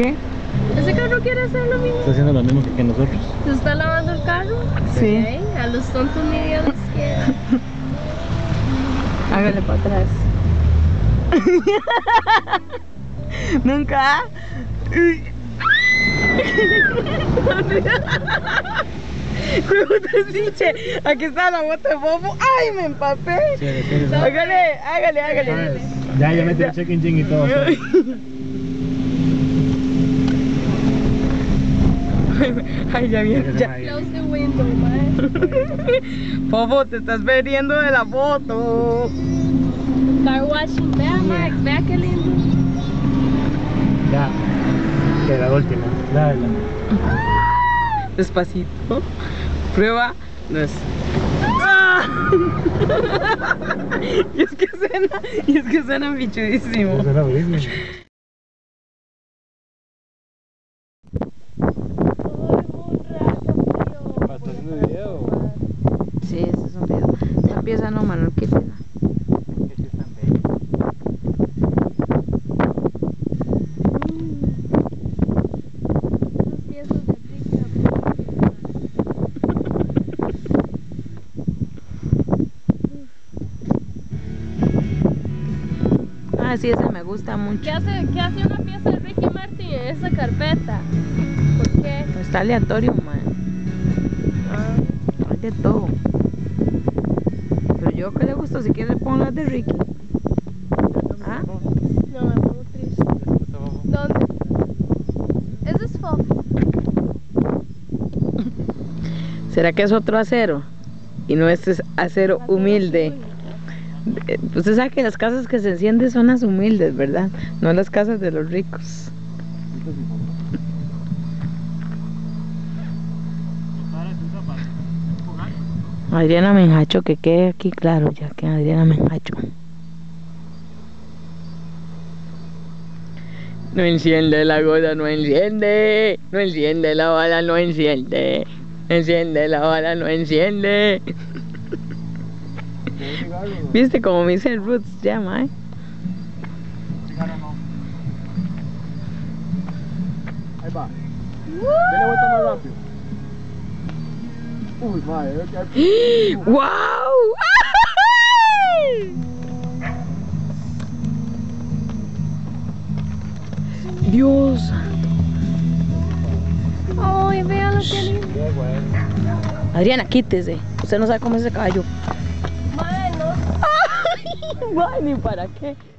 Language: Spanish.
¿Qué? ¿Ese carro quiere hacer lo mismo? Está haciendo lo mismo que nosotros. ¿Se está lavando el carro? Sí. Ok, a los tontos ni Dios les quiere. Hágale para atrás. Nunca. Aquí está la bota de bobo. ¡Ay, me empapé! Hágale. Ya metí el check engine y todo. Ay, ya viene. Ya. Close the window, man. Bobo, te estás perdiendo de la foto. Car washing. Vea, Mike, vea qué lindo. Ya. Que la última. Dale. Despacito. Prueba. No es. ¡Ah! Y es que suena bichudísimo. Eso era buenísimo. ¿Estás haciendo video? Sí, ese es un video. Esa pieza no, Manuel, quítela. Ah, sí, esa me gusta mucho. ¿Qué hace una pieza de Ricky Martin en esa carpeta? ¿Por qué? Está aleatorio, man. Hay de todo. Pero yo que le gusto, si quiere pongo las de Ricky. ¿Ah? No, me pongo triste. ¿Dónde? Ese es fofo. ¿Será que es otro acero? Y no este es acero humilde. Usted sabe que las casas que se encienden son las humildes, ¿verdad? No las casas de los ricos. Adriana Menjacho, que quede aquí claro ya que Adriana Menjacho. No enciende la gola, no enciende. No enciende la bala, no enciende. Enciende la bala, no enciende. ¿Viste como me dice el Roots ya, mae? Ahí va. Dale vuelta más rápido. Uy, madre. ¡Wow! Dios. Ay, vean lo que lindo. Adriana, quítese. Usted no sabe cómo es ese caballo. Madre, no. Ay, ni para qué.